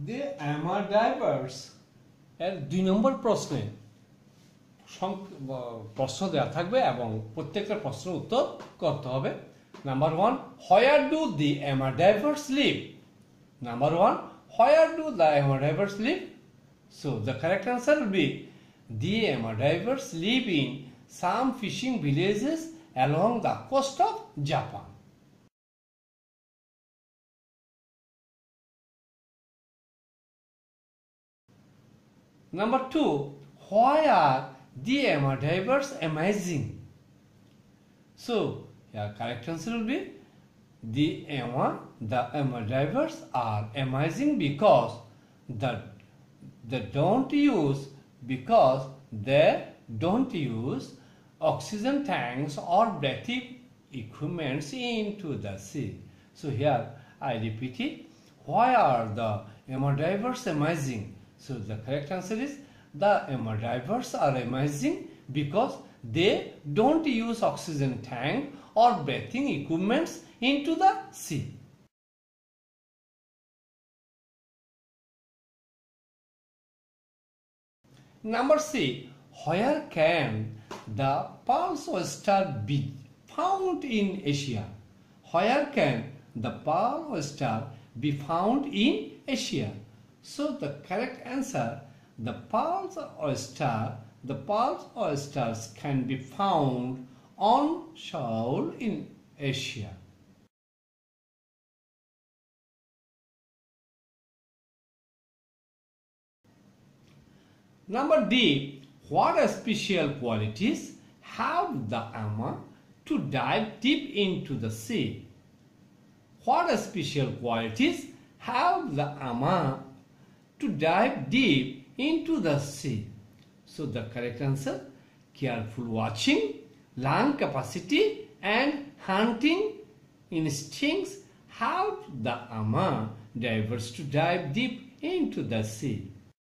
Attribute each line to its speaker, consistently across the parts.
Speaker 1: The Amur divers এর 2 নম্বর প্রশ্নে প্রশ্ন দেওয়া থাকবে এবং প্রত্যেকটা প্রশ্নের উত্তর করতে হবে। Number 1, where do the Amur divers live? Number 1, where do the Amur divers live? So the correct answer will be the Amur divers live in some fishing villages along the coast of Japan. Number 2, why are the Amur divers amazing? So your correct answer will be the Amur divers are amazing because they don't use oxygen tanks or breathing equipments into the sea. So here I repeat it. Why are the Amur divers amazing? So the correct answer is the Amur divers are amazing because they don't use oxygen tank or breathing equipments into the sea. Number C, where can the pearl oyster be found in Asia? Where can the pearl oyster be found in Asia? So the correct answer, the pearl oysters can be found on shore in Asia. Number D, what special qualities have the Amur to dive deep into the sea? What special qualities have the Amur to dive deep into the sea? So the correct answer, careful watching, lung capacity and hunting instincts help the Amur divers to dive deep into the sea.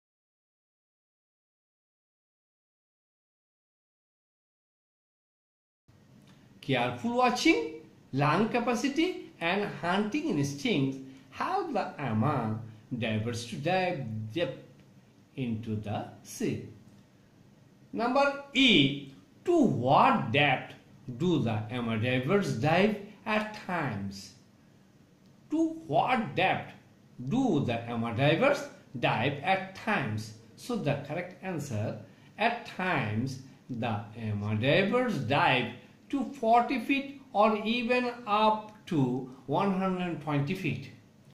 Speaker 1: Careful watching, lung capacity and hunting instincts help the Amur divers to dive deep into the sea. Number E, to what depth do the Amur divers dive at times? To what depth do the Amur divers dive at times? So the correct answer, at times the Amur divers dive to 40 feet or even up to 120 feet.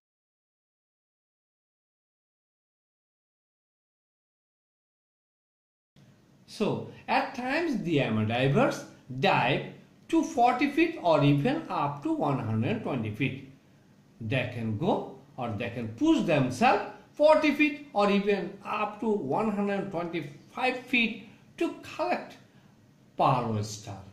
Speaker 1: So at times the Amur divers dive to 40 feet or even up to 120 feet. They can go or they can push themselves 40 feet or even up to 125 feet to collect pearl oyster.